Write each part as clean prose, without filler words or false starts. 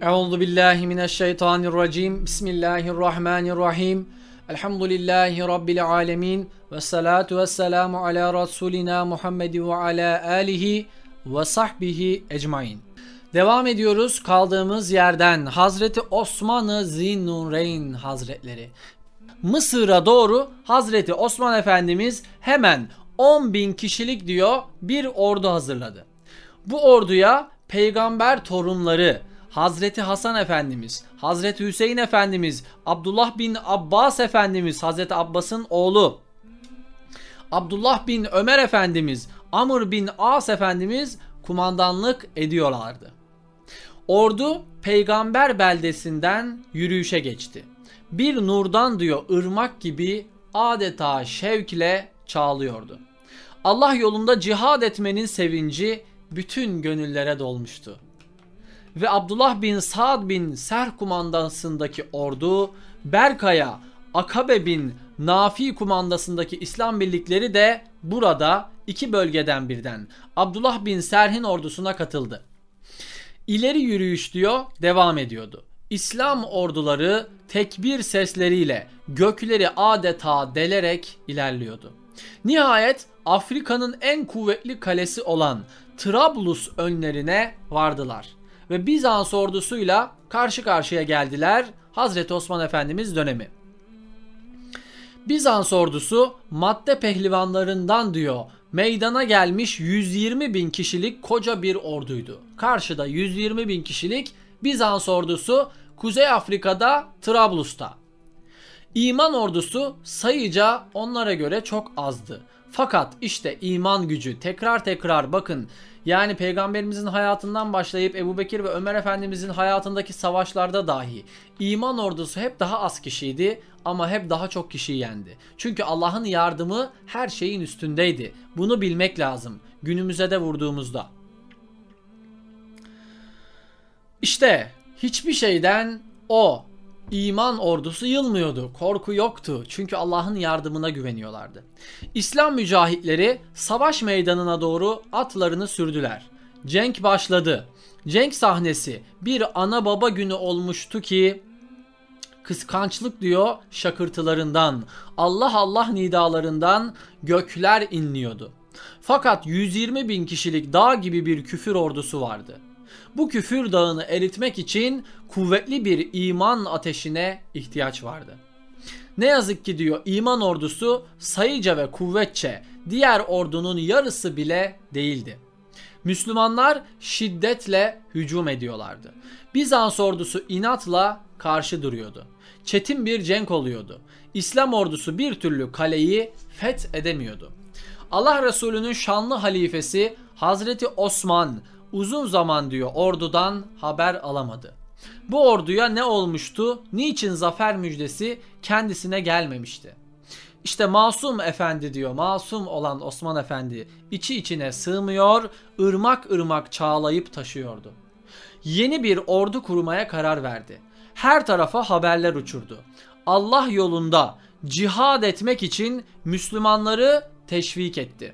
Euzu billahi mineşşeytanirracim. Bismillahirrahmanirrahim. Elhamdülillahi rabbil alamin ve salatu vesselamu ala rasulina Muhammed ve ala alihi ve sahbihi ecmaîn. Devam ediyoruz kaldığımız yerden. Hazreti Osman-ı Zinnureyn Hazretleri Mısır'a doğru Hazreti Osman Efendimiz hemen 10.000 kişilik diyor bir ordu hazırladı. Bu orduya peygamber torunları Hazreti Hasan Efendimiz, Hazreti Hüseyin Efendimiz, Abdullah bin Abbas Efendimiz, Hazreti Abbas'ın oğlu, Abdullah bin Ömer Efendimiz, Amr bin As Efendimiz kumandanlık ediyorlardı. Ordu peygamber beldesinden yürüyüşe geçti. Bir nurdan diyor ırmak gibi adeta şevkle çağlıyordu. Allah yolunda cihad etmenin sevinci bütün gönüllere dolmuştu. Ve Abdullah bin Sa'd bin Serh kumandasındaki ordu, Berkaya, Akabe bin Nafi kumandasındaki İslam birlikleri de burada iki bölgeden birden Abdullah bin Serh'in ordusuna katıldı. İleri yürüyüş diyor devam ediyordu. İslam orduları tekbir sesleriyle gökleri adeta delerek ilerliyordu. Nihayet Afrika'nın en kuvvetli kalesi olan Trablus önlerine vardılar. Ve Bizans ordusuyla karşı karşıya geldiler Hazreti Osman Efendimiz dönemi. Bizans ordusu madde pehlivanlarından diyor meydana gelmiş 120.000 kişilik koca bir orduydu. Karşıda 120.000 kişilik Bizans ordusu Kuzey Afrika'da Trablus'ta. İman ordusu sayıca onlara göre çok azdı. Fakat işte iman gücü tekrar bakın yani Peygamberimizin hayatından başlayıp Ebubekir ve Ömer Efendimizin hayatındaki savaşlarda dahi iman ordusu hep daha az kişiydi ama hep daha çok kişiyi yendi. Çünkü Allah'ın yardımı her şeyin üstündeydi. Bunu bilmek lazım günümüze de vurduğumuzda. İşte hiçbir şeyden o İman ordusu yılmıyordu. Korku yoktu. Çünkü Allah'ın yardımına güveniyorlardı. İslam mücahitleri savaş meydanına doğru atlarını sürdüler. Cenk başladı. Cenk sahnesi bir ana baba günü olmuştu ki kıskançlık diyor şakırtılarından, Allah Allah nidalarından gökler inliyordu. Fakat 120.000 kişilik dağ gibi bir küfür ordusu vardı. Bu küfür dağını eritmek için kuvvetli bir iman ateşine ihtiyaç vardı. Ne yazık ki diyor iman ordusu sayıca ve kuvvetçe diğer ordunun yarısı bile değildi. Müslümanlar şiddetle hücum ediyorlardı. Bizans ordusu inatla karşı duruyordu. Çetin bir cenk oluyordu. İslam ordusu bir türlü kaleyi fethedemiyordu. Allah Resulü'nün şanlı halifesi Hazreti Osman uzun zaman diyor ordudan haber alamadı. Bu orduya ne olmuştu? Niçin zafer müjdesi kendisine gelmemişti? İşte masum efendi diyor, masum olan Osman Efendi içi içine sığmıyor, ırmak ırmak çağlayıp taşıyordu. Yeni bir ordu kurmaya karar verdi. Her tarafa haberler uçurdu. Allah yolunda cihad etmek için Müslümanları teşvik etti.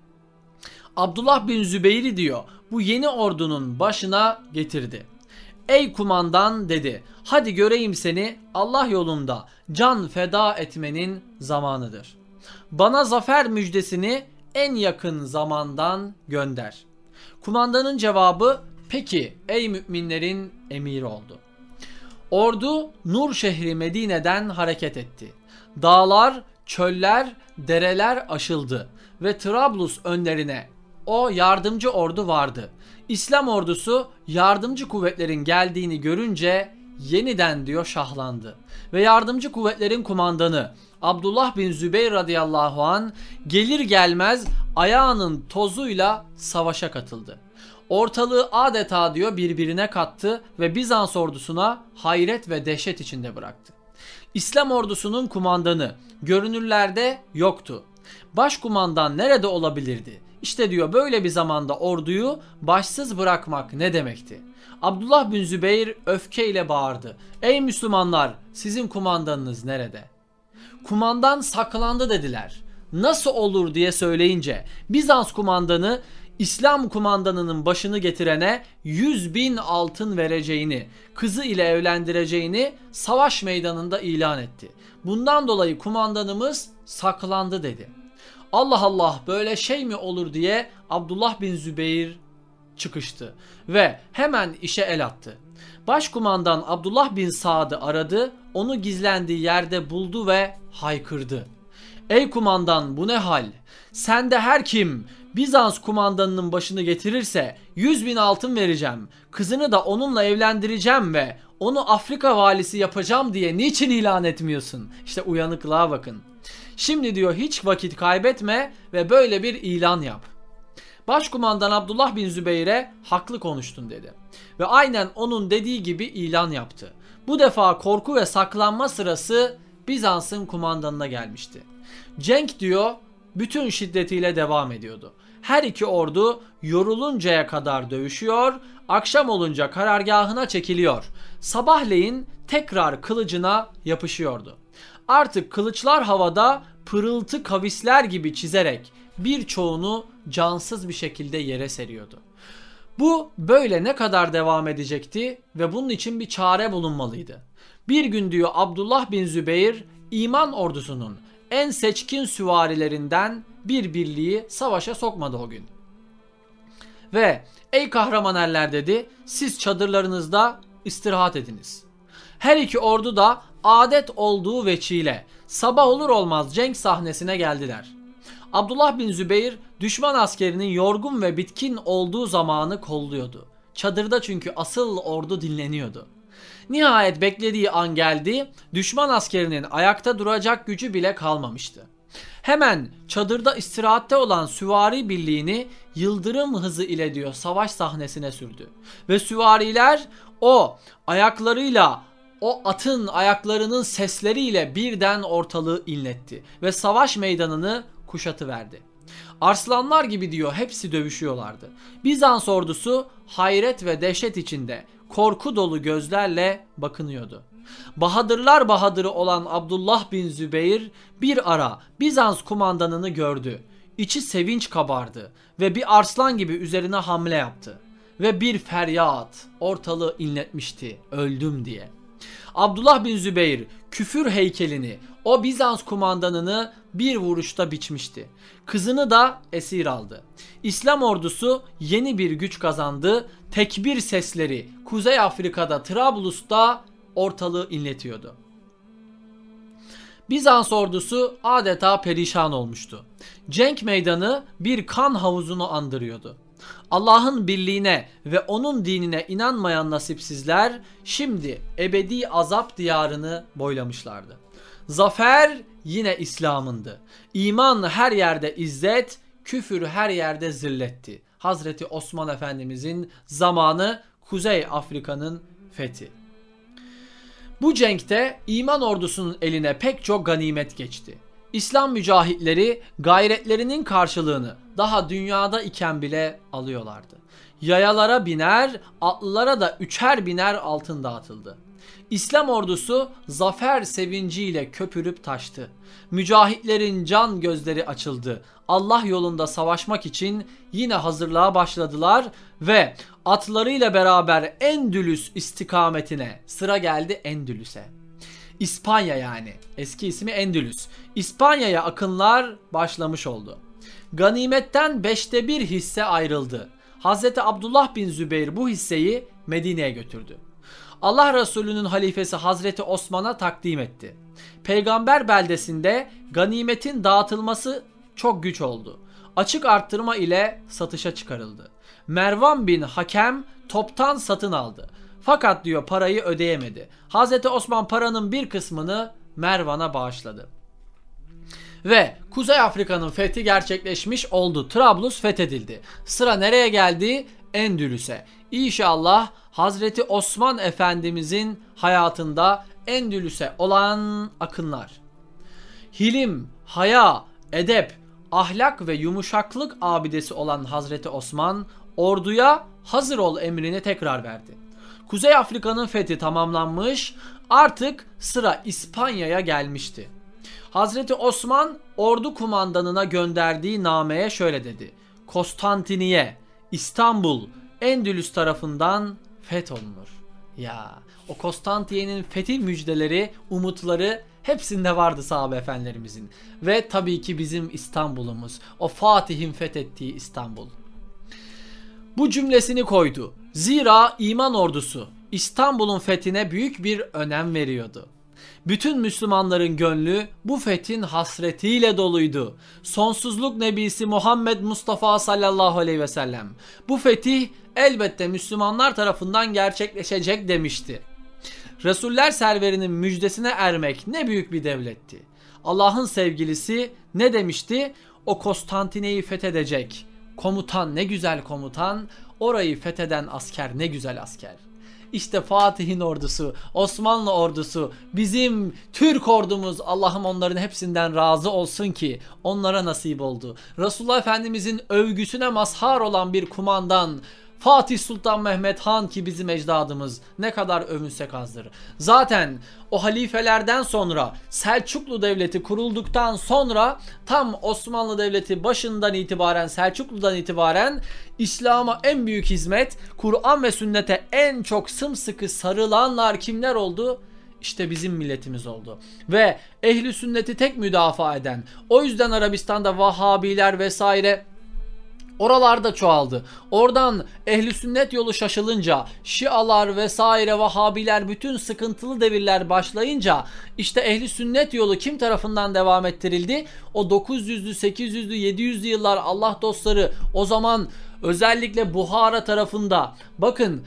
Abdullah bin Zübeyir'i diyor bu yeni ordunun başına getirdi. Ey kumandan dedi, hadi göreyim seni Allah yolunda can feda etmenin zamanıdır. Bana zafer müjdesini en yakın zamandan gönder. Kumandanın cevabı peki ey müminlerin emiri oldu. Ordu Nur şehri Medine'den hareket etti. Dağlar, çöller, dereler aşıldı ve Trablus önlerine o yardımcı ordu vardı. İslam ordusu yardımcı kuvvetlerin geldiğini görünce yeniden diyor şahlandı. Ve yardımcı kuvvetlerin kumandanı Abdullah bin Zübeyir radıyallahu an gelir gelmez ayağının tozuyla savaşa katıldı. Ortalığı adeta diyor birbirine kattı ve Bizans ordusuna hayret ve dehşet içinde bıraktı. İslam ordusunun kumandanı görünürlerde yoktu. Başkumandan nerede olabilirdi? İşte diyor böyle bir zamanda orduyu başsız bırakmak ne demekti? Abdullah bin Zübeyir öfkeyle bağırdı. Ey Müslümanlar, sizin kumandanınız nerede? Kumandan saklandı dediler. Nasıl olur diye söyleyince Bizans kumandanı İslam kumandanının başını getirene 100.000 altın vereceğini, kızı ile evlendireceğini savaş meydanında ilan etti. Bundan dolayı kumandanımız saklandı dedi. Allah Allah, böyle şey mi olur diye Abdullah bin Zübeyir çıkıştı ve hemen işe el attı. Başkumandan Abdullah bin Saad'ı aradı, onu gizlendiği yerde buldu ve haykırdı. Ey kumandan, bu ne hal? Sende her kim Bizans kumandanının başını getirirse 100.000 altın vereceğim, kızını da onunla evlendireceğim ve onu Afrika valisi yapacağım diye niçin ilan etmiyorsun? İşte uyanıklığa bakın. Şimdi diyor, hiç vakit kaybetme ve böyle bir ilan yap. Başkumandan Abdullah bin Zübeyir'e haklı konuştun dedi. Ve aynen onun dediği gibi ilan yaptı. Bu defa korku ve saklanma sırası Bizans'ın kumandanına gelmişti. Cenk diyor bütün şiddetiyle devam ediyordu. Her iki ordu yoruluncaya kadar dövüşüyor, akşam olunca karargahına çekiliyor. Sabahleyin tekrar kılıcına yapışıyordu. Artık kılıçlar havada pırıltı kavisler gibi çizerek birçoğunu cansız bir şekilde yere seriyordu. Bu böyle ne kadar devam edecekti ve bunun için bir çare bulunmalıydı. Bir gün diyor Abdullah bin Zübeyir iman ordusunun en seçkin süvarilerinden bir birliği savaşa sokmadı o gün. Ve ey kahraman erler dedi, siz çadırlarınızda istirahat ediniz. Her iki ordu da adet olduğu veçile sabah olur olmaz cenk sahnesine geldiler. Abdullah bin Zübeyir düşman askerinin yorgun ve bitkin olduğu zamanı kolluyordu. Çadırda çünkü asıl ordu dinleniyordu. Nihayet beklediği an geldi. Düşman askerinin ayakta duracak gücü bile kalmamıştı. Hemen çadırda istirahatte olan süvari birliğini yıldırım hızı ile diyor savaş sahnesine sürdü. Ve süvariler o ayaklarıyla, o atın ayaklarının sesleriyle birden ortalığı inletti ve savaş meydanını kuşatıverdi. Arslanlar gibi diyor hepsi dövüşüyorlardı. Bizans ordusu hayret ve dehşet içinde korku dolu gözlerle bakınıyordu. Bahadırlar bahadırı olan Abdullah bin Zübeyir bir ara Bizans kumandanını gördü. İçi sevinç kabardı ve bir arslan gibi üzerine hamle yaptı. Ve bir feryat ortalığı inletmişti, öldüm diye. Abdullah bin Zübeyir küfür heykelini, o Bizans kumandanını bir vuruşta biçmişti. Kızını da esir aldı. İslam ordusu yeni bir güç kazandı. Tekbir sesleri Kuzey Afrika'da, Trablus'ta ortalığı inletiyordu. Bizans ordusu adeta perişan olmuştu. Cenk meydanı bir kan havuzunu andırıyordu. Allah'ın birliğine ve onun dinine inanmayan nasipsizler şimdi ebedi azap diyarını boylamışlardı. Zafer yine İslam'ındı. İman her yerde izzet, küfür her yerde zilletti. Hazreti Osman Efendimizin zamanı, Kuzey Afrika'nın fethi. Bu cenkte iman ordusunun eline pek çok ganimet geçti. İslam mücahitleri gayretlerinin karşılığını daha dünyada iken bile alıyorlardı. Yayalara biner, atlılara da 3'er biner altın dağıtıldı. İslam ordusu zafer sevinciyle köpürüp taştı. Mücahitlerin can gözleri açıldı. Allah yolunda savaşmak için yine hazırlığa başladılar ve atlarıyla beraber Endülüs istikametine, sıra geldi Endülüs'e. İspanya, yani eski ismi Endülüs. İspanya'ya akınlar başlamış oldu. Ganimetten 1/5 hisse ayrıldı. Hazreti Abdullah bin Zübeyir bu hisseyi Medine'ye götürdü. Allah Resulü'nün halifesi Hazreti Osman'a takdim etti. Peygamber beldesinde ganimetin dağıtılması çok güç oldu. Açık arttırma ile satışa çıkarıldı. Mervan bin Hakem toptan satın aldı. Fakat diyor parayı ödeyemedi. Hazreti Osman paranın bir kısmını Mervan'a bağışladı. Ve Kuzey Afrika'nın fethi gerçekleşmiş oldu. Trablus fethedildi. Sıra nereye geldi? Endülüs'e. İnşallah Hazreti Osman Efendimizin hayatında Endülüs'e olan akınlar. Hilim, haya, edep, ahlak ve yumuşaklık abidesi olan Hazreti Osman orduya hazır ol emrini tekrar verdi. Kuzey Afrika'nın fethi tamamlanmış, artık sıra İspanya'ya gelmişti. Hazreti Osman ordu kumandanına gönderdiği nameye şöyle dedi: Konstantiniye, İstanbul, Endülüs tarafından fetholunur. Ya o Konstantiniye'nin fethi müjdeleri, umutları hepsinde vardı sahabe efendilerimizin. Ve tabii ki bizim İstanbul'umuz, o Fatih'in fethettiği İstanbul. Bu cümlesini koydu. Zira iman ordusu İstanbul'un fethine büyük bir önem veriyordu. Bütün Müslümanların gönlü bu fethin hasretiyle doluydu. Sonsuzluk Nebisi Muhammed Mustafa sallallahu aleyhi ve sellem bu fetih elbette Müslümanlar tarafından gerçekleşecek demişti. Resuller serverinin müjdesine ermek ne büyük bir devletti. Allah'ın sevgilisi ne demişti? O Konstantine'yi fethedecek komutan ne güzel komutan, orayı fetheden asker ne güzel asker. İşte Fatih'in ordusu, Osmanlı ordusu, bizim Türk ordumuz, Allah'ım onların hepsinden razı olsun ki onlara nasip oldu. Resulullah Efendimizin övgüsüne mazhar olan bir kumandan, Fatih Sultan Mehmet Han ki bizim ecdadımız, ne kadar övünsek azdır. Zaten o halifelerden sonra Selçuklu Devleti kurulduktan sonra tam Osmanlı Devleti başından itibaren, Selçuklu'dan itibaren İslam'a en büyük hizmet, Kur'an ve sünnete en çok sımsıkı sarılanlar kimler oldu? İşte bizim milletimiz oldu. Ve ehli sünneti tek müdafaa eden, o yüzden Arabistan'da Vahhabiler vesaire oralarda çoğaldı. Oradan ehli sünnet yolu şaşılınca, Şialar vesaire, Vahhabiler, bütün sıkıntılı devirler başlayınca işte ehli sünnet yolu kim tarafından devam ettirildi? O 900'lü, 800'lü, 700'lü yıllar Allah dostları o zaman özellikle Buhara tarafında bakın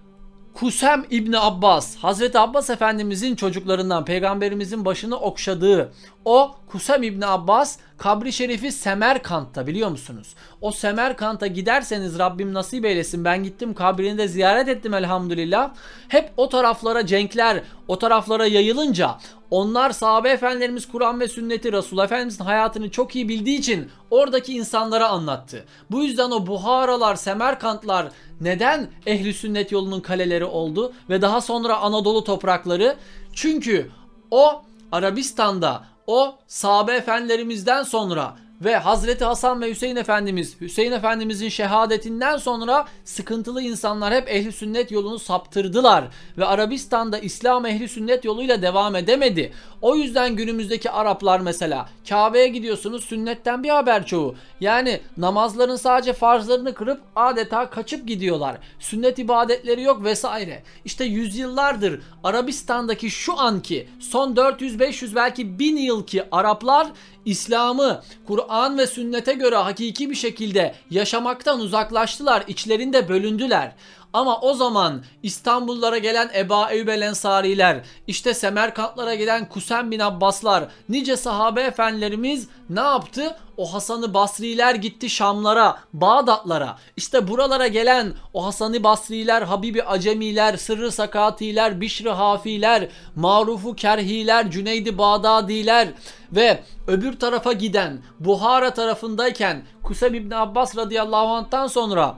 Kusem İbni Abbas, Hazreti Abbas Efendimizin çocuklarından, peygamberimizin başını okşadığı o Kusem İbni Abbas kabri şerifi Semerkant'ta, biliyor musunuz? O Semerkant'a giderseniz Rabbim nasip eylesin, ben gittim kabrini de ziyaret ettim elhamdülillah. Hep o taraflara cenkler, o taraflara yayılınca onlar sahabe efendilerimiz Kur'an ve sünneti, Resulullah Efendimizin hayatını çok iyi bildiği için oradaki insanlara anlattı. Bu yüzden o Buharalar, Semerkantlar neden ehli sünnet yolunun kaleleri oldu ve daha sonra Anadolu toprakları? Çünkü o Arabistan'da o sahabe efendilerimizden sonra ve Hazreti Hasan ve Hüseyin Efendimiz, Hüseyin Efendimizin şehadetinden sonra sıkıntılı insanlar hep ehli sünnet yolunu saptırdılar ve Arabistan'da İslam ehli sünnet yoluyla devam edemedi. O yüzden günümüzdeki Araplar mesela Kabe'ye gidiyorsunuz, sünnetten bir haber çoğu. Yani namazların sadece farzlarını kırıp adeta kaçıp gidiyorlar. Sünnet ibadetleri yok vesaire. İşte yüzyıllardır Arabistan'daki şu anki son 400-500 belki 1000 yıl ki Araplar İslam'ı Kur'an ve sünnete göre hakiki bir şekilde yaşamaktan uzaklaştılar, içlerinde bölündüler. Ama o zaman İstanbullara gelen Ebu Eyyub el Ensariler, işte Semerkantlara gelen Kusem bin Abbaslar, nice sahabe efendilerimiz ne yaptı? O Hasan-ı Basriler gitti Şamlara, Bağdatlara. İşte buralara gelen o Hasan-ı Basriler, Habibi Acemiler, Sırrı Sakatiler, Bişri Hafiler, Marufu Kerhiler, Cüneydi Bağdadiler ve öbür tarafa giden Buhara tarafındayken Kusem İbni Abbas radıyallahu anh'tan sonra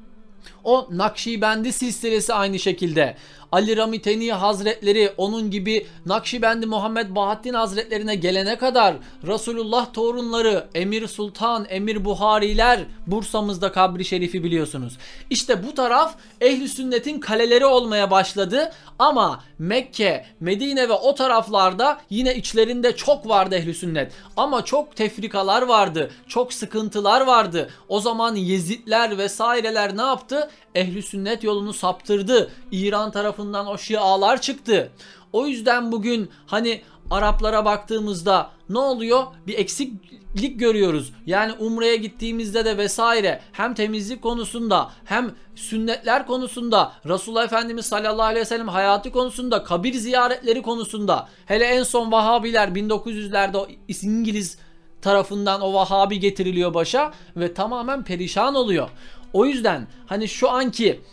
o Nakşibendi silsilesi aynı şekilde. Ali Ramiteni Hazretleri, onun gibi Nakşibendi Muhammed Bahattin Hazretlerine gelene kadar Resulullah torunları Emir Sultan, Emir Buhariler, Bursa'mızda kabri şerifi biliyorsunuz. İşte bu taraf ehli sünnetin kaleleri olmaya başladı ama Mekke, Medine ve o taraflarda yine içlerinde çok vardı ehli sünnet. Ama çok tefrikalar vardı, çok sıkıntılar vardı. O zaman Yezidler vesaireler ne yaptı? Ehli sünnet yolunu saptırdı. İran tarafından o Şialar çıktı. O yüzden bugün hani Araplara baktığımızda ne oluyor? Bir eksiklik görüyoruz. Yani Umre'ye gittiğimizde de vesaire hem temizlik konusunda hem sünnetler konusunda, Resulullah Efendimiz sallallahu aleyhi ve sellem hayatı konusunda, kabir ziyaretleri konusunda, hele en son Vahhabiler 1900'lerde o İngiliz tarafından o Vahhabi getiriliyor başa ve tamamen perişan oluyor. O yüzden hani şu anki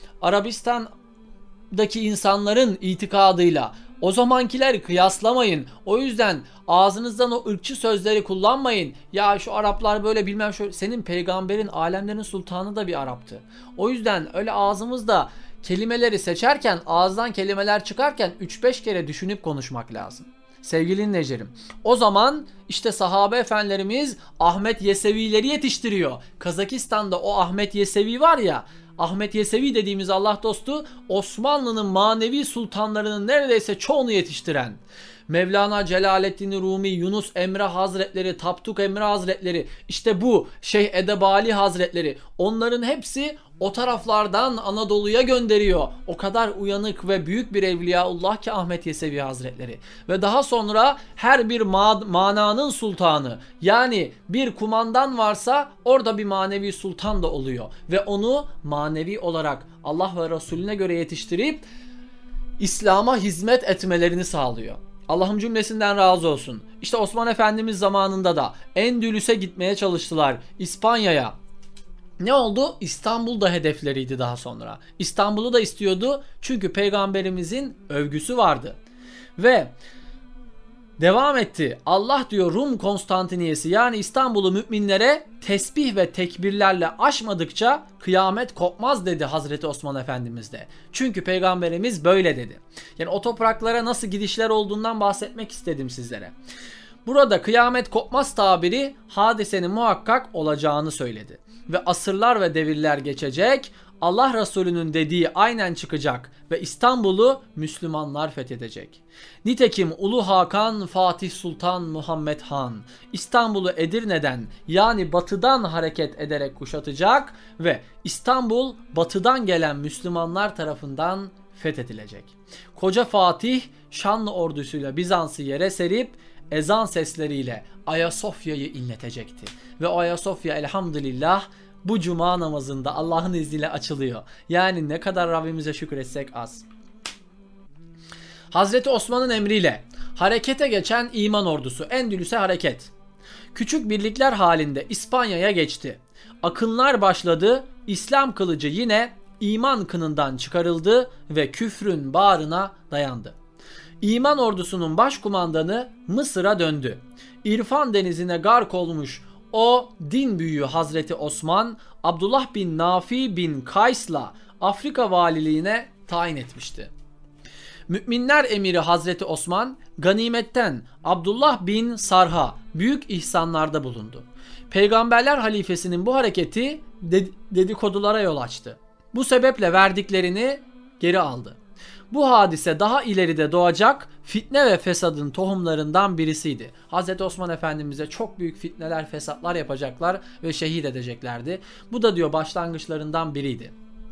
Arabistan'daki insanların itikadıyla o zamankileri kıyaslamayın. O yüzden ağzınızdan o ırkçı sözleri kullanmayın. Ya şu Araplar böyle bilmem şöyle. Senin peygamberin, alemlerin sultanı da bir Arap'tı. O yüzden öyle ağzımızda kelimeleri seçerken, ağızdan kelimeler çıkarken 3-5 kere düşünüp konuşmak lazım. sevgili dinleyicilerim. O zaman işte sahabe efendilerimiz Ahmet Yesevi'leri yetiştiriyor. Kazakistan'da o Ahmet Yesevi var ya, Ahmet Yesevi dediğimiz Allah dostu Osmanlı'nın manevi sultanlarının neredeyse çoğunu yetiştiren. Mevlana Celaleddin Rumi, Yunus Emre Hazretleri, Tapduk Emre Hazretleri, işte bu Şeyh Edebali Hazretleri, onların hepsi o taraflardan Anadolu'ya gönderiyor. O kadar uyanık ve büyük bir evliyaullah ki Ahmet Yesevi Hazretleri. Ve daha sonra her bir mananın sultanı, yani bir kumandan varsa orada bir manevi sultan da oluyor. Ve onu manevi olarak Allah ve Resulüne göre yetiştirip İslam'a hizmet etmelerini sağlıyor. Allah'ım cümlesinden razı olsun. İşte Osman Efendimiz zamanında da Endülüs'e gitmeye çalıştılar. İspanya'ya. Ne oldu? İstanbul'da hedefleriydi daha sonra. İstanbul'u da istiyordu çünkü peygamberimizin övgüsü vardı. Ve devam etti. Allah diyor Rum Konstantiniyesi yani İstanbul'u müminlere tesbih ve tekbirlerle aşmadıkça kıyamet kopmaz dedi Hazreti Osman Efendimiz de. Çünkü peygamberimiz böyle dedi. Yani o topraklara nasıl gidişler olduğundan bahsetmek istedim sizlere. Burada kıyamet kopmaz tabiri hadisenin muhakkak olacağını söyledi. Ve asırlar ve devirler geçecek, Allah Resulü'nün dediği aynen çıkacak ve İstanbul'u Müslümanlar fethedecek. Nitekim Ulu Hakan Fatih Sultan Muhammed Han İstanbul'u Edirne'den yani batıdan hareket ederek kuşatacak ve İstanbul batıdan gelen Müslümanlar tarafından fethedilecek. Koca Fatih şanlı ordusuyla Bizans'ı yere serip ezan sesleriyle Ayasofya'yı inletecekti. Ve o Ayasofya elhamdülillah bu cuma namazında Allah'ın izniyle açılıyor. Yani ne kadar Rabbimize şükretsek az. Hazreti Osman'ın emriyle harekete geçen iman ordusu Endülüs'e hareket. Küçük birlikler halinde İspanya'ya geçti. Akınlar başladı. İslam kılıcı yine iman kınından çıkarıldı ve küfrün bağrına dayandı. İman ordusunun başkumandanı Mısır'a döndü. İrfan denizine gark olmuş o din büyüğü Hazreti Osman, Abdullah bin Nafi bin Kays'la Afrika valiliğine tayin etmişti. Müminler emiri Hazreti Osman, ganimetten Abdullah bin Sarh'a büyük ihsanlarda bulundu. Peygamberler halifesinin bu hareketi dedikodulara yol açtı. Bu sebeple verdiklerini geri aldı. Bu hadise daha ileride doğacak fitne ve fesadın tohumlarından birisiydi. Hz. Osman Efendimiz'e çok büyük fitneler, fesatlar yapacaklar ve şehit edeceklerdi. Bu da diyor başlangıçlarından biriydi.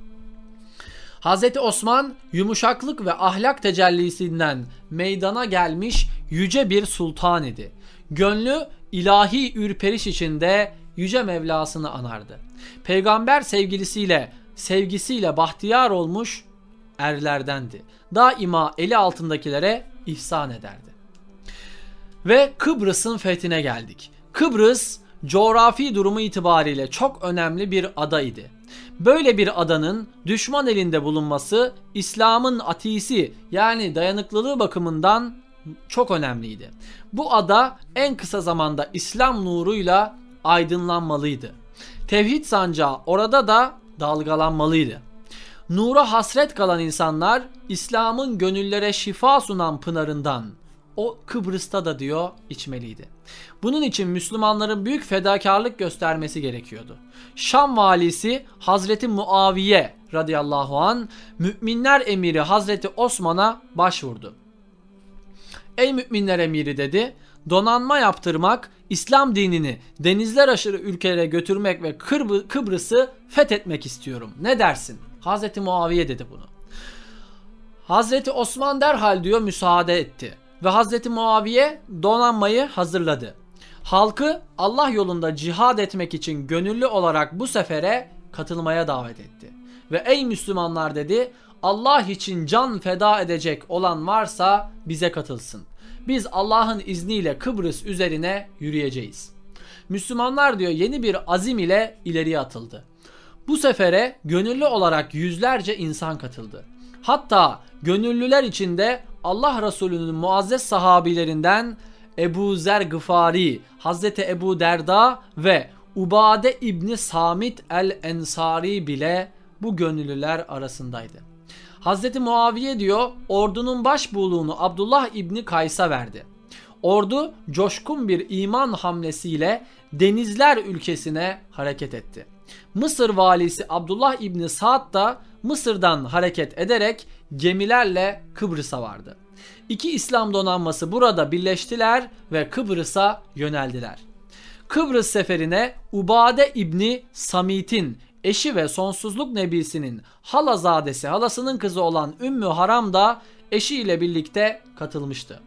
Hz. Osman yumuşaklık ve ahlak tecellisinden meydana gelmiş yüce bir sultan idi. Gönlü ilahi ürperiş içinde yüce Mevlasını anardı. Peygamber sevgisiyle bahtiyar olmuş erlerdendi. Daima eli altındakilere ihsan ederdi. Ve Kıbrıs'ın fethine geldik. Kıbrıs coğrafi durumu itibariyle çok önemli bir adaydı. Böyle bir adanın düşman elinde bulunması İslam'ın atisi yani dayanıklılığı bakımından çok önemliydi. Bu ada en kısa zamanda İslam nuruyla aydınlanmalıydı. Tevhid sancağı orada da dalgalanmalıydı. Nura hasret kalan insanlar İslam'ın gönüllere şifa sunan pınarından o Kıbrıs'ta da diyor içmeliydi. Bunun için Müslümanların büyük fedakarlık göstermesi gerekiyordu. Şam valisi Hazreti Muaviye radıyallahu an müminler emiri Hazreti Osman'a başvurdu. Ey müminler emiri dedi, donanma yaptırmak, İslam dinini denizler aşırı ülkelere götürmek ve Kıbrıs'ı fethetmek istiyorum. Ne dersin? Hazreti Muaviye dedi bunu. Hazreti Osman derhal diyor müsaade etti. Ve Hazreti Muaviye donanmayı hazırladı. Halkı Allah yolunda cihad etmek için gönüllü olarak bu sefere katılmaya davet etti. Ve ey Müslümanlar dedi, Allah için can feda edecek olan varsa bize katılsın. Biz Allah'ın izniyle Kıbrıs üzerine yürüyeceğiz. Müslümanlar diyor yeni bir azim ile ileriye atıldı. Bu sefere gönüllü olarak yüzlerce insan katıldı. Hatta gönüllüler içinde Allah Resulü'nün muazzez sahabilerinden Ebu Zer Gıfari, Hazreti Ebu Derda ve Ubade İbni Samit el-Ensari bile bu gönüllüler arasındaydı. Hazreti Muaviye diyor ordunun başbuğluğunu Abdullah İbni Kays'a verdi. ordu coşkun bir iman hamlesiyle denizler ülkesine hareket etti. Mısır valisi Abdullah İbni Sa'd da Mısır'dan hareket ederek gemilerle Kıbrıs'a vardı. İki İslam donanması burada birleştiler ve Kıbrıs'a yöneldiler. Kıbrıs seferine Ubade İbni Samit'in eşi ve sonsuzluk nebisinin halazadesi, halasının kızı olan Ümmü Haram da eşiyle birlikte katılmıştı.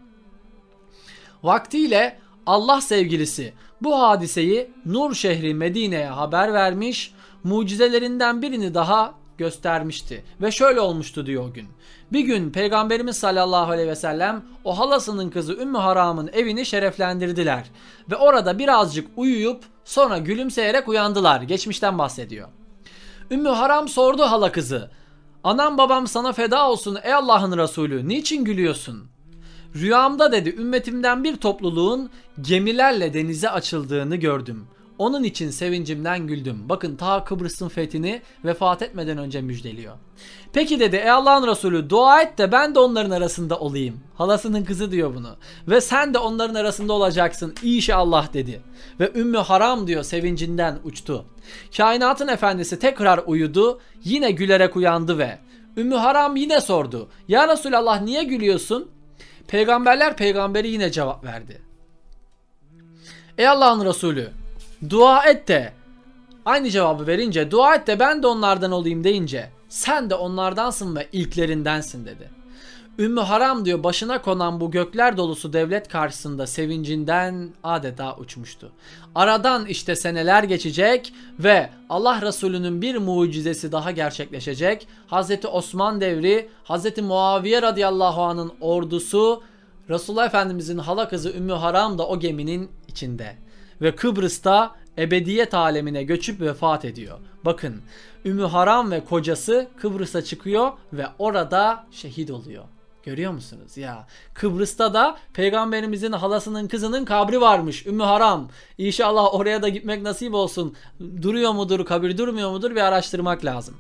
Vaktiyle Allah sevgilisi bu hadiseyi Nur şehri Medine'ye haber vermiş, mucizelerinden birini daha göstermişti. Ve şöyle olmuştu diyor o gün. Bir gün Peygamberimiz sallallahu aleyhi ve sellem o halasının kızı Ümmü Haram'ın evini şereflendirdiler. Ve orada birazcık uyuyup sonra gülümseyerek uyandılar. Geçmişten bahsediyor. Ümmü Haram sordu hala kızı. Anam babam sana feda olsun ey Allah'ın Resulü, niçin gülüyorsun? Rüyamda dedi ümmetimden bir topluluğun gemilerle denize açıldığını gördüm. Onun için sevincimden güldüm. Bakın ta Kıbrıs'ın fethini vefat etmeden önce müjdeliyor. Peki dedi ey Allah'ın Resulü, dua et de ben de onların arasında olayım. Halasının kızı diyor bunu. Ve sen de onların arasında olacaksın inşallah dedi. Ve Ümmü Haram diyor sevincinden uçtu. Kainatın efendisi tekrar uyudu. Yine gülerek uyandı ve Ümmü Haram yine sordu. Ya Resulallah niye gülüyorsun? Peygamberler peygamberi yine cevap verdi. Ey Allah'ın Resulü, dua et de, aynı cevabı verince dua et de ben de onlardan olayım deyince sen de onlardansın ve ilklerindensin dedi. Ümmü Haram diyor başına konan bu gökler dolusu devlet karşısında sevincinden adeta uçmuştu. Aradan işte seneler geçecek ve Allah Resulü'nün bir mucizesi daha gerçekleşecek. Hazreti Osman devri, Hazreti Muaviye radıyallahu anh'ın ordusu, Resulullah Efendimizin hala kızı Ümmü Haram da o geminin içinde. Ve Kıbrıs'ta ebediyet alemine göçüp vefat ediyor. Bakın Ümmü Haram ve kocası Kıbrıs'a çıkıyor ve orada şehit oluyor. Görüyor musunuz ya? Kıbrıs'ta da Peygamberimizin halasının kızının kabri varmış. Ümmü Haram. İnşallah oraya da gitmek nasip olsun. Duruyor mudur, kabir durmuyor mudur bir araştırmak lazım.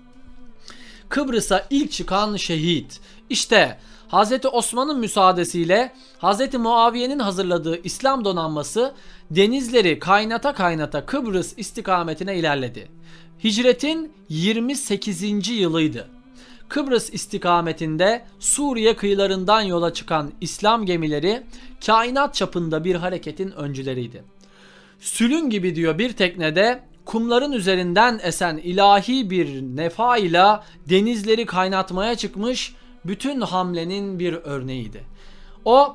Kıbrıs'a ilk çıkan şehit. İşte Hazreti Osman'ın müsaadesiyle Hazreti Muaviye'nin hazırladığı İslam donanması denizleri kaynata kaynata Kıbrıs istikametine ilerledi. Hicretin 28. yılıydı. Kıbrıs istikametinde Suriye kıyılarından yola çıkan İslam gemileri kainat çapında bir hareketin öncüleriydi. Sülün gibi diyor bir teknede kumların üzerinden esen ilahi bir nefa ile denizleri kaynatmaya çıkmış bütün hamlenin bir örneğiydi. O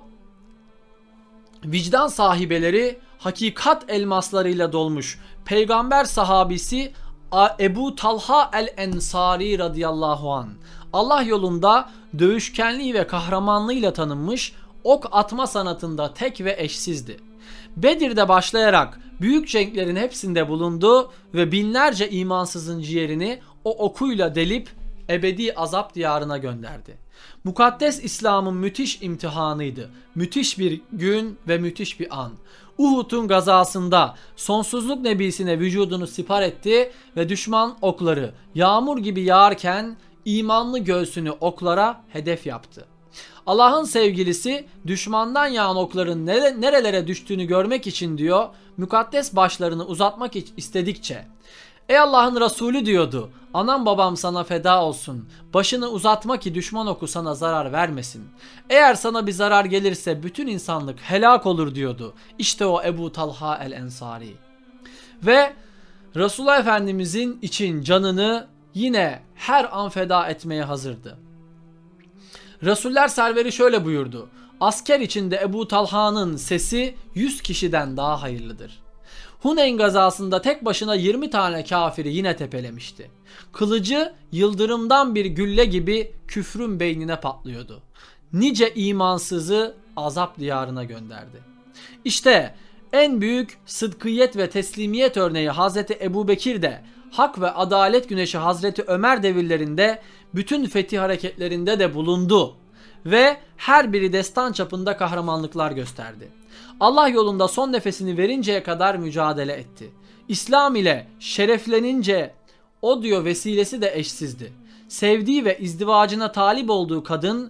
vicdan sahibeleri hakikat elmaslarıyla dolmuş peygamber sahabisi Ebu Talha el-Ensari radıyallahu an Allah yolunda dövüşkenliği ve kahramanlığıyla tanınmış, ok atma sanatında tek ve eşsizdi. Bedir'de başlayarak büyük cenklerin hepsinde bulundu ve binlerce imansızın ciğerini o okuyla delip ebedi azap diyarına gönderdi. Mukaddes İslam'ın müthiş imtihanıydı. Müthiş bir gün ve müthiş bir an. Uhud'un gazasında sonsuzluk nebisine vücudunu sipar etti ve düşman okları yağmur gibi yağarken imanlı göğsünü oklara hedef yaptı. Allah'ın sevgilisi düşmandan yağan okların nerelere düştüğünü görmek için diyor, mukaddes başlarını uzatmak istedikçe ey Allah'ın Resulü diyordu, anam babam sana feda olsun, başını uzatma ki düşman oku sana zarar vermesin. Eğer sana bir zarar gelirse bütün insanlık helak olur diyordu. İşte o Ebu Talha el-Ensari. Ve Resulullah Efendimizin için canını yine her an feda etmeye hazırdı. Resuller serveri şöyle buyurdu. Asker içinde Ebu Talha'nın sesi 100 kişiden daha hayırlıdır. Huneyn gazasında tek başına 20 tane kafiri yine tepelemişti. Kılıcı yıldırımdan bir gülle gibi küfrün beynine patlıyordu. Nice imansızı azap diyarına gönderdi. İşte en büyük sıdkiyet ve teslimiyet örneği Hazreti Ebubekir de hak ve adalet güneşi Hazreti Ömer devirlerinde bütün fetih hareketlerinde de bulundu ve her biri destan çapında kahramanlıklar gösterdi. Allah yolunda son nefesini verinceye kadar mücadele etti. İslam ile şereflenince o diyor vesilesi de eşsizdi. Sevdiği ve izdivacına talip olduğu kadın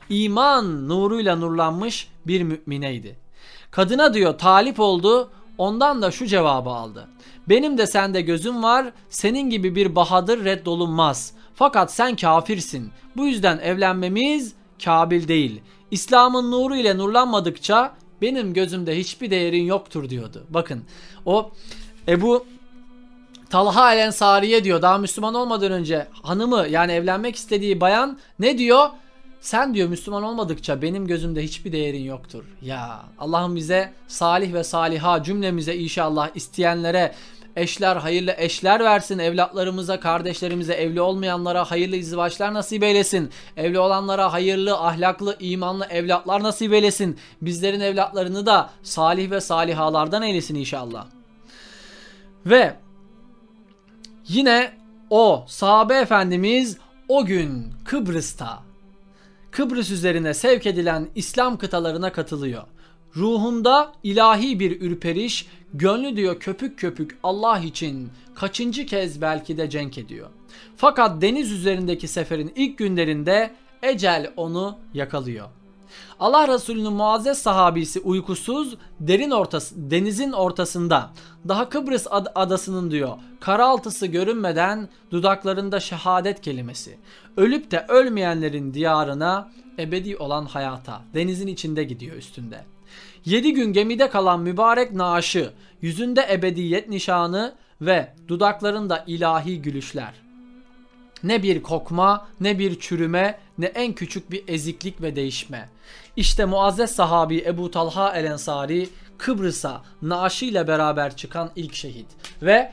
iman nuruyla nurlanmış bir mümineydi. Kadına diyor talip oldu, ondan da şu cevabı aldı. Benim de sende gözüm var, senin gibi bir bahadır reddolunmaz. Fakat sen kafirsin. Bu yüzden evlenmemiz kabil değil. İslam'ın nuru ile nurlanmadıkça benim gözümde hiçbir değerin yoktur diyordu. Bakın o Ebu Talha el-Ensari'ye diyor, daha Müslüman olmadan önce hanımı, yani evlenmek istediği bayan ne diyor? Sen diyor Müslüman olmadıkça benim gözümde hiçbir değerin yoktur. Ya Allah'ım bize salih ve saliha, cümlemize inşallah isteyenlere eşler, hayırlı eşler versin. Evlatlarımıza, kardeşlerimize, evli olmayanlara hayırlı izdivaçlar nasip eylesin. Evli olanlara hayırlı, ahlaklı, imanlı evlatlar nasip eylesin. Bizlerin evlatlarını da salih ve salihalardan eylesin inşallah. Ve yine o sahabe efendimiz o gün Kıbrıs üzerine sevk edilen İslam kıtalarına katılıyor. Ruhunda ilahi bir ürperiş, gönlü diyor köpük köpük Allah için kaçıncı kez belki de cenk ediyor. Fakat deniz üzerindeki seferin ilk günlerinde ecel onu yakalıyor. Allah Resulü'nün muazzez sahabisi uykusuz denizin ortasında, daha Kıbrıs adasının diyor karaltısı görünmeden dudaklarında şehadet kelimesi, ölüp de ölmeyenlerin diyarına, ebedi olan hayata, denizin içinde gidiyor üstünde. 7 gün gemide kalan mübarek naaşı, yüzünde ebediyet nişanı ve dudaklarında ilahi gülüşler. Ne bir kokma, ne bir çürüme, ne en küçük bir eziklik ve değişme. İşte muazzez sahabi Ebu Talha el-Ensari Kıbrıs'a naaşıyla beraber çıkan ilk şehit. Ve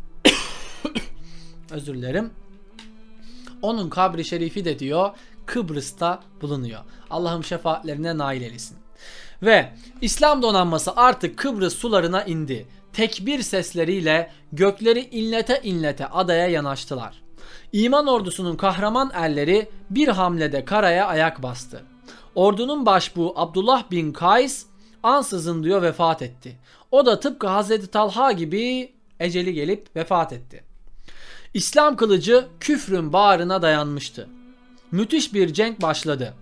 özür dilerim, onun kabri şerifi de diyor Kıbrıs'ta bulunuyor. Allah'ım şefaatlerine nail eylesin. Ve İslam donanması artık Kıbrıs sularına indi. Tekbir sesleriyle gökleri inlete inlete adaya yanaştılar. İman ordusunun kahraman erleri bir hamlede karaya ayak bastı. Ordunun başbuğu Abdullah bin Kays ansızın diyor vefat etti. O da tıpkı Hazreti Talha gibi eceli gelip vefat etti. İslam kılıcı küfrün bağrına dayanmıştı. Müthiş bir cenk başladı.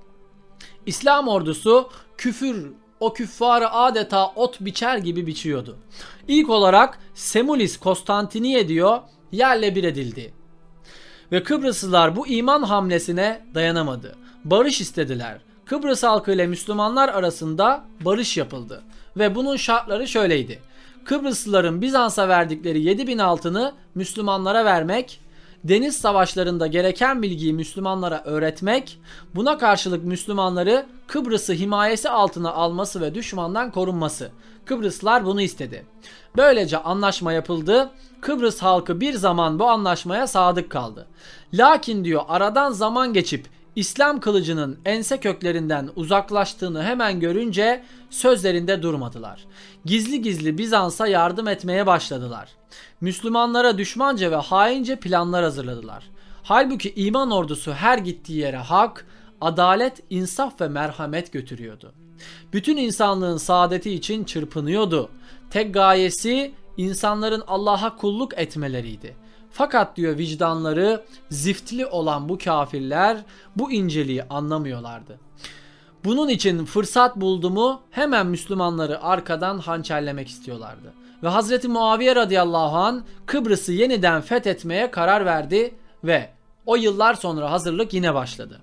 İslam ordusu o küffarı adeta ot biçer gibi biçiyordu. İlk olarak Semulis Konstantiniye diyor yerle bir edildi. Ve Kıbrıslılar bu iman hamlesine dayanamadı. Barış istediler. Kıbrıs halkı ile Müslümanlar arasında barış yapıldı. Ve bunun şartları şöyleydi. Kıbrıslıların Bizans'a verdikleri 7.000 altını Müslümanlara vermek, deniz savaşlarında gereken bilgiyi Müslümanlara öğretmek, buna karşılık Müslümanları Kıbrıs'ı himayesi altına alması ve düşmandan korunması. Kıbrıslılar bunu istedi. Böylece anlaşma yapıldı. Kıbrıs halkı bir zaman bu anlaşmaya sadık kaldı. Lakin diyor aradan zaman geçip İslam kılıcının ense köklerinden uzaklaştığını hemen görünce sözlerinde durmadılar. Gizli gizli Bizans'a yardım etmeye başladılar. Müslümanlara düşmanca ve haince planlar hazırladılar. Halbuki iman ordusu her gittiği yere hak, adalet, insaf ve merhamet götürüyordu. Bütün insanlığın saadeti için çırpınıyordu. Tek gayesi insanların Allah'a kulluk etmeleriydi. Fakat diyor vicdanları ziftli olan bu kafirler bu inceliği anlamıyorlardı. Bunun için fırsat buldu mu hemen Müslümanları arkadan hançerlemek istiyorlardı. Ve Hazreti Muaviye radıyallahu an Kıbrıs'ı yeniden fethetmeye karar verdi ve o yıllar sonra hazırlık yine başladı.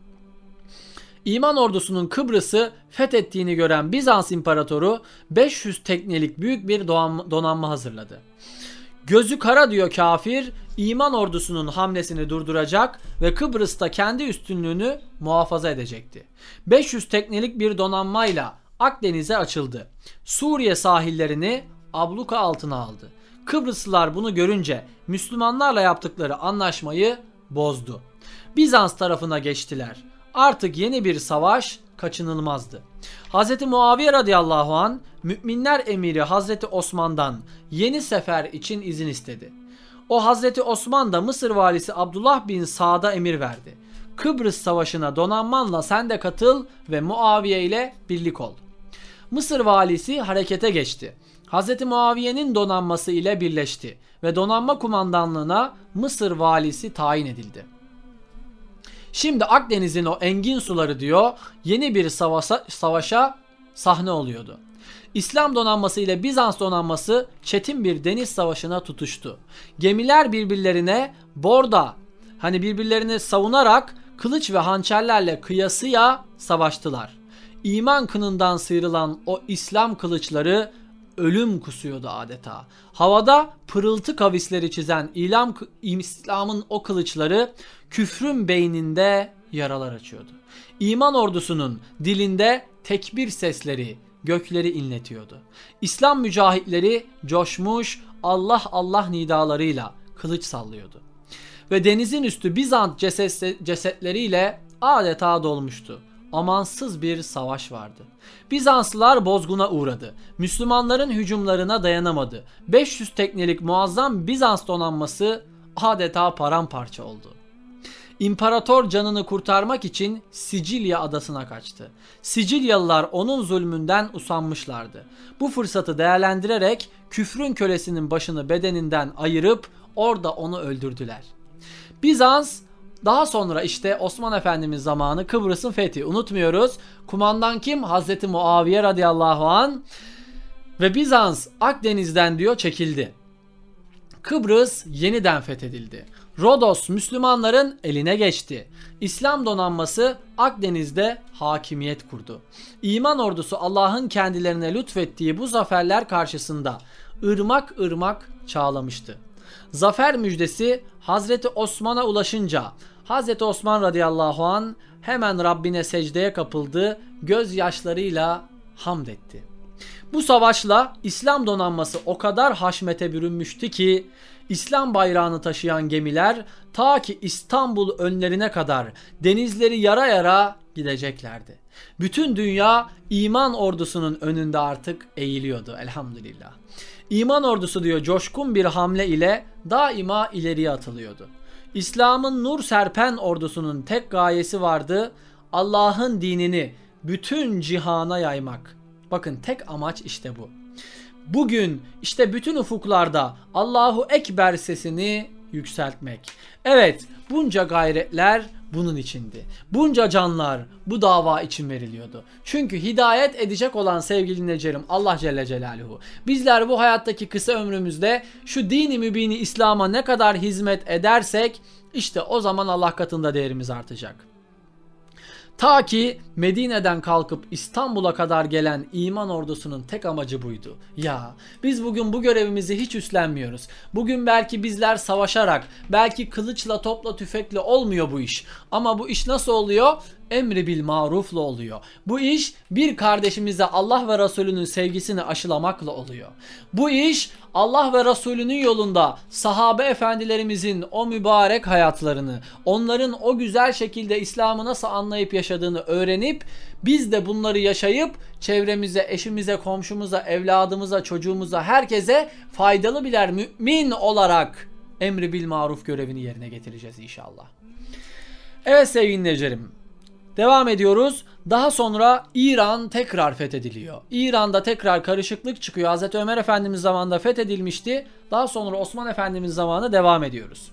İman ordusunun Kıbrıs'ı fethettiğini gören Bizans imparatoru 500 teknelik büyük bir donanma hazırladı. Gözü kara diyor kafir, iman ordusunun hamlesini durduracak ve Kıbrıs'ta kendi üstünlüğünü muhafaza edecekti. 500 teknelik bir donanmayla Akdeniz'e açıldı. Suriye sahillerini abluka altına aldı. Kıbrıslılar bunu görünce Müslümanlarla yaptıkları anlaşmayı bozdu. Bizans tarafına geçtiler. Artık yeni bir savaş kaçınılmazdı. Hz. Muaviye radıyallahu an müminler emiri Hz. Osman'dan yeni sefer için izin istedi. O Hz. Osman da Mısır valisi Abdullah bin Sa'da emir verdi. Kıbrıs savaşına donanmanla sen de katıl ve Muaviye ile birlik ol. Mısır valisi harekete geçti. Hz. Muaviye'nin donanması ile birleşti ve donanma kumandanlığına Mısır valisi tayin edildi. Şimdi Akdeniz'in o engin suları diyor yeni bir savaşa sahne oluyordu. İslam donanması ile Bizans donanması çetin bir deniz savaşına tutuştu. Gemiler birbirlerine birbirlerini savunarak kılıç ve hançerlerle kıyasıya savaştılar. İman kınından sıyrılan o İslam kılıçları ölüm kusuyordu adeta. Havada pırıltı kavisleri çizen İslam'ın o kılıçları küfrün beyninde yaralar açıyordu. İman ordusunun dilinde tekbir sesleri gökleri inletiyordu. İslam mücahitleri coşmuş Allah Allah nidalarıyla kılıç sallıyordu. Ve denizin üstü Bizans cesetleriyle adeta dolmuştu. Amansız bir savaş vardı. Bizanslılar bozguna uğradı. Müslümanların hücumlarına dayanamadı. 500 teknelik muazzam Bizans donanması adeta paramparça oldu. İmparator canını kurtarmak için Sicilya adasına kaçtı. Sicilyalılar onun zulmünden usanmışlardı. Bu fırsatı değerlendirerek küfrün kölesinin başını bedeninden ayırıp orada onu öldürdüler. Bizans daha sonra işte Osman Efendimiz zamanı Kıbrıs'ın fethi. Unutmuyoruz. Kumandan kim? Hazreti Muaviye radıyallahu an. Ve Bizans Akdeniz'den diyor çekildi. Kıbrıs yeniden fethedildi. Rodos Müslümanların eline geçti. İslam donanması Akdeniz'de hakimiyet kurdu. İman ordusu Allah'ın kendilerine lütfettiği bu zaferler karşısında ırmak ırmak çağlamıştı. Zafer müjdesi Hazreti Osman'a ulaşınca Hazreti Osman radıyallahu an hemen Rabbine secdeye kapıldı, gözyaşlarıyla hamd etti. Bu savaşla İslam donanması o kadar haşmete bürünmüştü ki İslam bayrağını taşıyan gemiler ta ki İstanbul önlerine kadar denizleri yara yara gideceklerdi. Bütün dünya iman ordusunun önünde artık eğiliyordu elhamdülillah. İman ordusu diyor coşkun bir hamle ile daima ileriye atılıyordu. İslam'ın nur serpen ordusunun tek gayesi vardı. Allah'ın dinini bütün cihana yaymak. Bakın tek amaç işte bu. Bugün işte bütün ufuklarda Allahu Ekber sesini yükseltmek. Evet, bunca gayretler bunun içindi. Bunca canlar bu dava için veriliyordu. Çünkü hidayet edecek olan sevgili dinleyicilerim Allah Celle Celaluhu. Bizler bu hayattaki kısa ömrümüzde şu dini mübini İslam'a ne kadar hizmet edersek işte o zaman Allah katında değerimiz artacak. Ta ki Medine'den kalkıp İstanbul'a kadar gelen iman ordusunun tek amacı buydu. Ya biz bugün bu görevimizi hiç üstlenmiyoruz. Bugün belki bizler savaşarak, belki kılıçla, topla, tüfekle olmuyor bu iş. Ama bu iş nasıl oluyor? Emri bil marufla oluyor. Bu iş bir kardeşimize Allah ve Resulünün sevgisini aşılamakla oluyor. Bu iş Allah ve Resulünün yolunda sahabe efendilerimizin o mübarek hayatlarını, onların o güzel şekilde İslam'ı nasıl anlayıp yaşadığını öğrenip biz de bunları yaşayıp çevremize, eşimize, komşumuza, evladımıza, çocuğumuza, herkese faydalı birer mümin olarak emri bil maruf görevini yerine getireceğiz inşallah. Evet sevgili dinleyicilerim. Devam ediyoruz. Daha sonra İran tekrar fethediliyor. İran'da tekrar karışıklık çıkıyor. Hazreti Ömer Efendimiz zamanında fethedilmişti. Daha sonra Osman Efendimiz zamanında devam ediyoruz.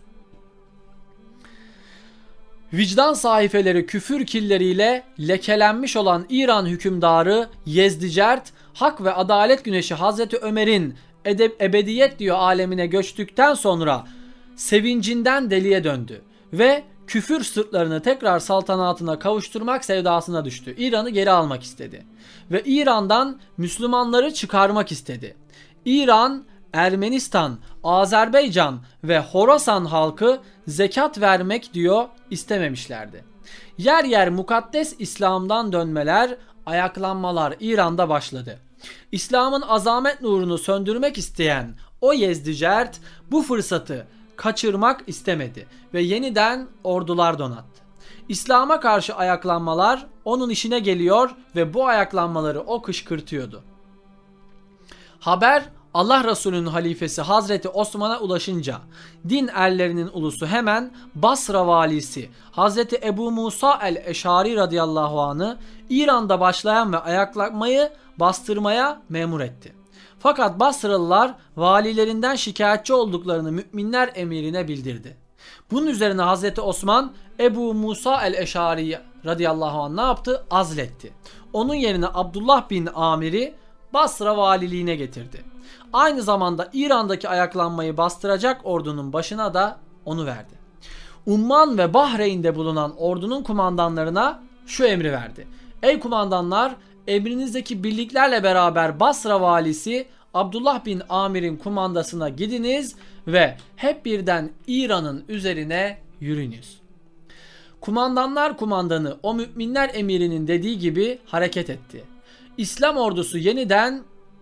Vicdan sahifeleri küfür killeriyle lekelenmiş olan İran hükümdarı Yezdicert, hak ve adalet güneşi Hazreti Ömer'in ebediyet diyor alemine göçtükten sonra sevincinden deliye döndü ve küfür sırtlarını tekrar saltanatına kavuşturmak sevdasına düştü. İran'ı geri almak istedi. Ve İran'dan Müslümanları çıkarmak istedi. İran, Ermenistan, Azerbaycan ve Horasan halkı zekat vermek diyor istememişlerdi. Yer yer mukaddes İslam'dan dönmeler, ayaklanmalar İran'da başladı. İslam'ın azamet nurunu söndürmek isteyen o Yezdicert bu fırsatı kaçırmak istemedi ve yeniden ordular donattı. İslam'a karşı ayaklanmalar onun işine geliyor ve bu ayaklanmaları o kışkırtıyordu. Haber Allah Resulü'nün halifesi Hazreti Osman'a ulaşınca din erlerinin ulusu hemen Basra valisi Hazreti Ebu Musa el-Eşari radıyallahu anh'ı İran'da başlayan ve ayaklanmayı bastırmaya memur etti. Fakat Basralılar valilerinden şikayetçi olduklarını müminler emirine bildirdi. Bunun üzerine Hazreti Osman Ebu Musa el-Eşari radıyallahu anh ne yaptı? Azletti. Onun yerine Abdullah bin Amir'i Basra valiliğine getirdi. Aynı zamanda İran'daki ayaklanmayı bastıracak ordunun başına da onu verdi. Umman ve Bahreyn'de bulunan ordunun kumandanlarına şu emri verdi. Ey kumandanlar, emrinizdeki birliklerle beraber Basra valisi Abdullah bin Amir'in kumandasına gidiniz ve hep birden İran'ın üzerine yürüyünüz. Kumandanlar kumandanı o müminler emirinin dediği gibi hareket etti. İslam ordusu yeniden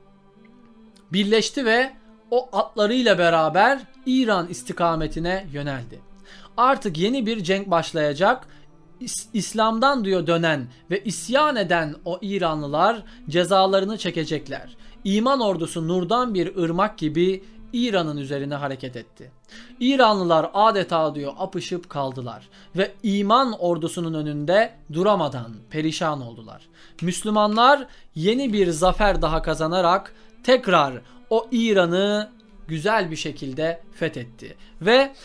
birleşti ve o atlarıyla beraber İran istikametine yöneldi. Artık yeni bir cenk başlayacak. İslam'dan diyor dönen ve isyan eden o İranlılar cezalarını çekecekler. İman ordusu nurdan bir ırmak gibi İran'ın üzerine hareket etti. İranlılar adeta diyor apışıp kaldılar ve iman ordusunun önünde duramadan perişan oldular. Müslümanlar yeni bir zafer daha kazanarak tekrar o İran'ı güzel bir şekilde fethetti ve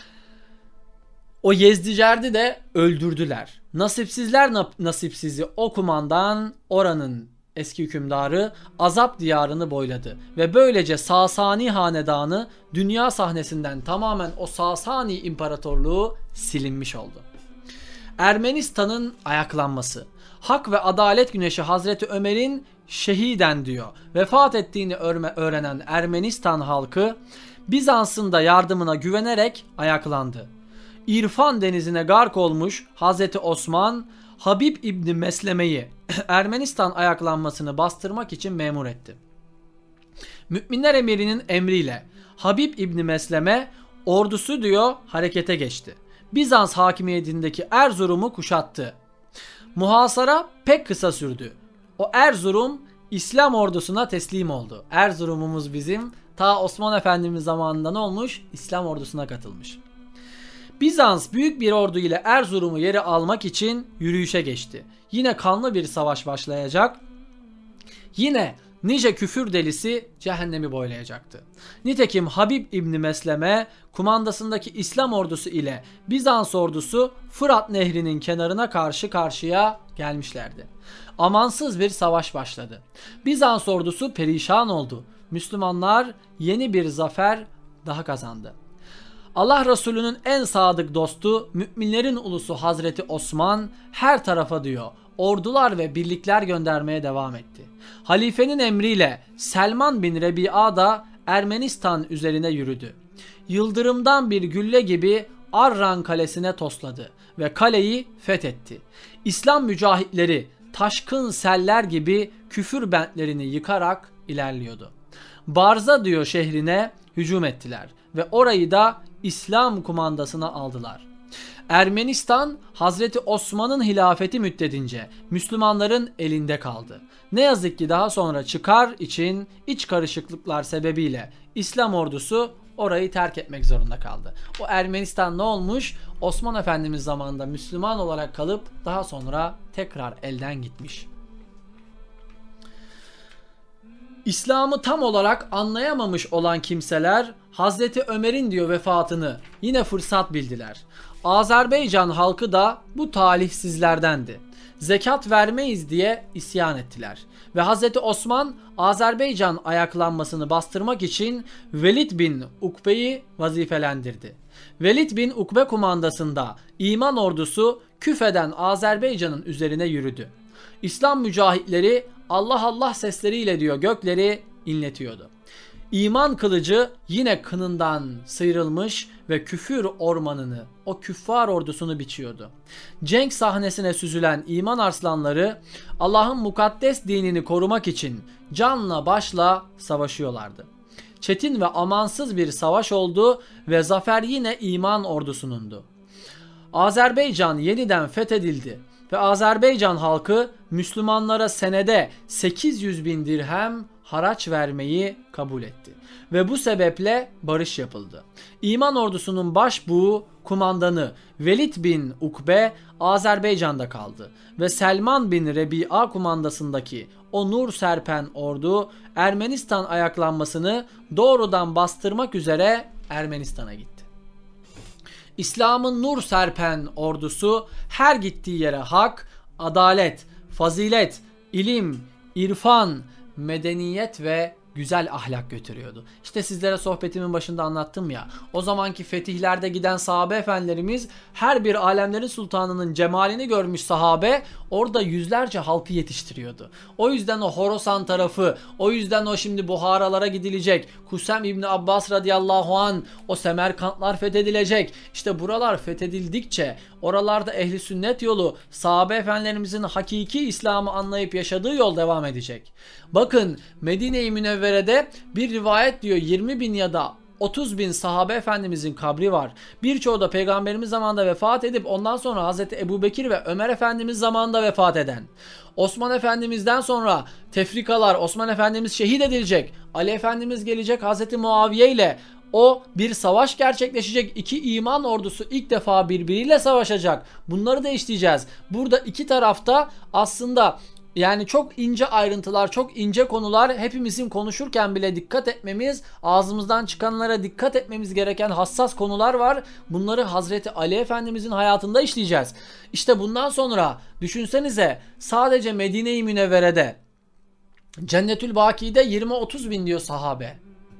o Yezdicerdi de öldürdüler. Nasipsizler nasipsizi o kumandan oranın eski hükümdarı Azap diyarını boyladı ve böylece Sasani hanedanı dünya sahnesinden tamamen o Sasani imparatorluğu silinmiş oldu. Ermenistan'ın ayaklanması. Hak ve adalet güneşi Hazreti Ömer'in şehiden diyor. Vefat ettiğini öğrenen Ermenistan halkı Bizans'ın da yardımına güvenerek ayaklandı. İrfan denizine gark olmuş Hazreti Osman, Habib İbni Mesleme'yi Ermenistan ayaklanmasını bastırmak için memur etti. Müminler emirinin emriyle Habib İbni Mesleme ordusu diyor harekete geçti. Bizans hakimiyetindeki Erzurum'u kuşattı. Muhasara pek kısa sürdü. O Erzurum İslam ordusuna teslim oldu. Erzurum'umuz bizim ta Osman Efendimiz zamanında ne olmuş? İslam ordusuna katılmış. Bizans büyük bir ordu ile Erzurum'u yeri almak için yürüyüşe geçti. Yine kanlı bir savaş başlayacak. Yine nice küfür delisi cehennemi boylayacaktı. Nitekim Habib İbni Mesleme kumandasındaki İslam ordusu ile Bizans ordusu Fırat Nehri'nin kenarına karşı karşıya gelmişlerdi. Amansız bir savaş başladı. Bizans ordusu perişan oldu. Müslümanlar yeni bir zafer daha kazandı. Allah Resulü'nün en sadık dostu, müminlerin ulusu Hazreti Osman her tarafa diyor ordular ve birlikler göndermeye devam etti. Halifenin emriyle Selman bin Rebi'a da Ermenistan üzerine yürüdü. Yıldırımdan bir gülle gibi Arran kalesine tosladı ve kaleyi fethetti. İslam mücahitleri taşkın seller gibi küfür bentlerini yıkarak ilerliyordu. Barza diyor şehrine hücum ettiler ve orayı da İslam kumandasına aldılar. Ermenistan Hazreti Osman'ın hilafeti müddettince Müslümanların elinde kaldı. Ne yazık ki daha sonra çıkar için iç karışıklıklar sebebiyle İslam ordusu orayı terk etmek zorunda kaldı. O Ermenistan ne olmuş? Osman Efendimiz zamanında Müslüman olarak kalıp daha sonra tekrar elden gitmiş. İslam'ı tam olarak anlayamamış olan kimseler Hazreti Ömer'in diyor vefatını yine fırsat bildiler. Azerbaycan halkı da bu talihsizlerdendi. Zekat vermeyiz diye isyan ettiler. Ve Hazreti Osman Azerbaycan ayaklanmasını bastırmak için Velid bin Ukbe'yi vazifelendirdi. Velid bin Ukbe kumandasında iman ordusu küfeden Azerbaycan'ın üzerine yürüdü. İslam mücahitleri Allah Allah sesleriyle diyor gökleri inletiyordu. İman kılıcı yine kınından sıyrılmış ve küfür ormanını, o küffar ordusunu biçiyordu. Cenk sahnesine süzülen iman arslanları Allah'ın mukaddes dinini korumak için canla başla savaşıyorlardı. Çetin ve amansız bir savaş oldu ve zafer yine iman ordusunundu. Azerbaycan yeniden fethedildi ve Azerbaycan halkı Müslümanlara senede 800 bin dirhem haraç vermeyi kabul etti. Ve bu sebeple barış yapıldı. İman ordusunun başbuğu kumandanı Velid bin Ukbe Azerbaycan'da kaldı. Ve Selman bin Rebi'a kumandasındaki o nur serpen ordu Ermenistan ayaklanmasını doğrudan bastırmak üzere Ermenistan'a gitti. İslam'ın nur serpen ordusu her gittiği yere hak, adalet, fazilet, ilim, irfan, medeniyet ve güzel ahlak götürüyordu. İşte sizlere sohbetimin başında anlattım ya. O zamanki fetihlerde giden sahabe efendilerimiz her bir alemlerin sultanının cemalini görmüş sahabe orada yüzlerce halkı yetiştiriyordu. O yüzden o Horasan tarafı, o yüzden o şimdi Buharalara gidilecek. Kusem İbni Abbas radıyallahu an, o Semerkantlar fethedilecek. İşte buralar fethedildikçe oralarda ehli sünnet yolu, sahabe efendilerimizin hakiki İslam'ı anlayıp yaşadığı yol devam edecek. Bakın Medine-i Münevvere'de bir rivayet diyor 20 bin ya da 30 bin sahabe efendimizin kabri var. Birçoğu da peygamberimiz zamanında vefat edip ondan sonra Hazreti Ebubekir ve Ömer Efendimiz zamanında vefat eden. Osman Efendimiz'den sonra tefrikalar, Osman Efendimiz şehit edilecek. Ali Efendimiz gelecek Hazreti Muaviye ile o bir savaş gerçekleşecek. İki iman ordusu ilk defa birbiriyle savaşacak. Bunları da işleyeceğiz. Burada iki tarafta aslında yani çok ince ayrıntılar, çok ince konular, hepimizin konuşurken bile dikkat etmemiz, ağzımızdan çıkanlara dikkat etmemiz gereken hassas konular var. Bunları Hazreti Ali Efendimizin hayatında işleyeceğiz. İşte bundan sonra düşünsenize sadece Medine-i Münevvere'de Cennetül Baki'de 20-30 bin diyor sahabe.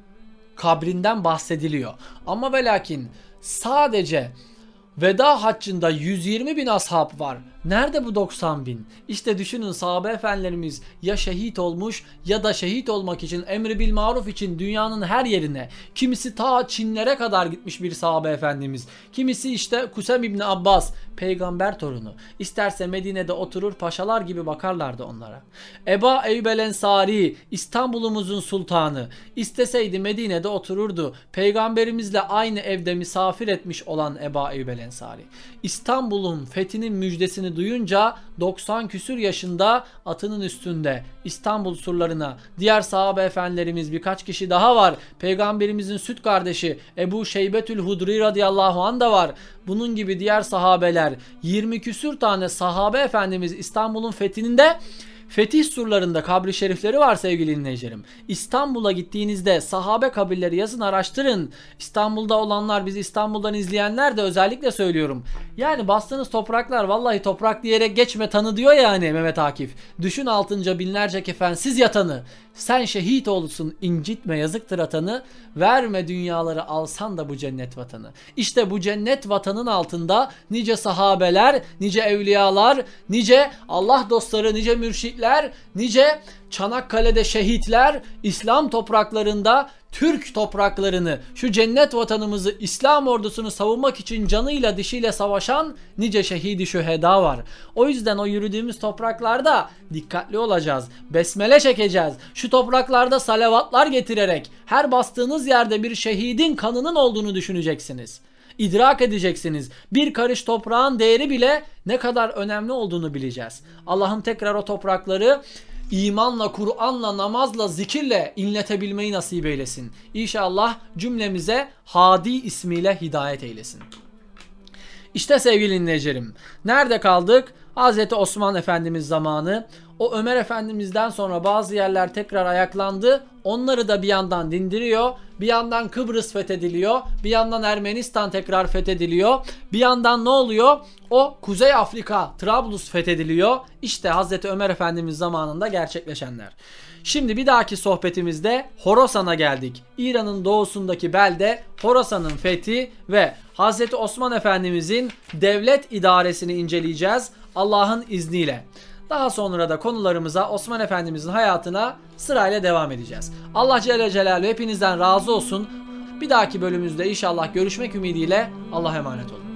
Kabrinden bahsediliyor. Ama ve lakin sadece veda haccında 120 bin ashab var. Nerede bu 90 bin? İşte düşünün sahabe efendilerimiz ya şehit olmuş ya da şehit olmak için emri bil maruf için dünyanın her yerine, kimisi ta Çinlere kadar gitmiş bir sahabe efendimiz. Kimisi işte Kusem İbni Abbas peygamber torunu. İsterse Medine'de oturur paşalar gibi bakarlardı onlara. Eba Eyyub el Ensari İstanbul'umuzun sultanı isteseydi Medine'de otururdu. Peygamberimizle aynı evde misafir etmiş olan Eba Eyyub el Ensari. İstanbul'un fethinin müjdesini duyunca 90 küsür yaşında atının üstünde İstanbul surlarına diğer sahabe efendilerimiz birkaç kişi daha var. Peygamberimizin süt kardeşi Ebu Şeybetül Hudri radıyallahu anh da var. Bunun gibi diğer sahabeler 20 küsür tane sahabe efendimiz İstanbul'un fethinde fetih surlarında kabri şerifleri var sevgili dinleyicilerim. İstanbul'a gittiğinizde sahabe kabirleri yazın, araştırın. İstanbul'da olanlar, bizi İstanbul'dan izleyenler de özellikle söylüyorum. Yani bastığınız topraklar vallahi toprak diyerek geçme tanı diyor yani Mehmet Akif. Düşün altınca binlerce kefensiz yatanı. Sen şehit olsun incitme yazıktır atanı. Verme dünyaları alsan da bu cennet vatanı. İşte bu cennet vatanın altında nice sahabeler, nice evliyalar, nice Allah dostları, nice mürşitler, nice Çanakkale'de şehitler, İslam topraklarında Türk topraklarını, şu cennet vatanımızı, İslam ordusunu savunmak için canıyla dişiyle savaşan nice şehidi şüheda var. O yüzden o yürüdüğümüz topraklarda dikkatli olacağız. Besmele çekeceğiz. Şu topraklarda salavatlar getirerek her bastığınız yerde bir şehidin kanının olduğunu düşüneceksiniz. İdrak edeceksiniz. Bir karış toprağın değeri bile ne kadar önemli olduğunu bileceğiz. Allah'ım tekrar o toprakları İmanla, Kur'an'la, namazla, zikirle inletebilmeyi nasip eylesin. İnşallah cümlemize Hadi ismiyle hidayet eylesin. İşte sevgili dinleyicilerim, nerede kaldık? Hazreti Osman Efendimiz zamanı. O Ömer Efendimiz'den sonra bazı yerler tekrar ayaklandı. Onları da bir yandan dindiriyor. Bir yandan Kıbrıs fethediliyor. Bir yandan Ermenistan tekrar fethediliyor. Bir yandan ne oluyor? O Kuzey Afrika, Trablus fethediliyor. İşte Hazreti Ömer Efendimiz zamanında gerçekleşenler. Şimdi bir dahaki sohbetimizde Horasan'a geldik. İran'ın doğusundaki belde Horasan'ın fethi ve Hazreti Osman Efendimizin devlet idaresini inceleyeceğiz Allah'ın izniyle. Daha sonra da konularımıza, Osman Efendimizin hayatına sırayla devam edeceğiz. Allah Celle Celaluhu hepinizden razı olsun. Bir dahaki bölümümüzde inşallah görüşmek ümidiyle Allah'a emanet olun.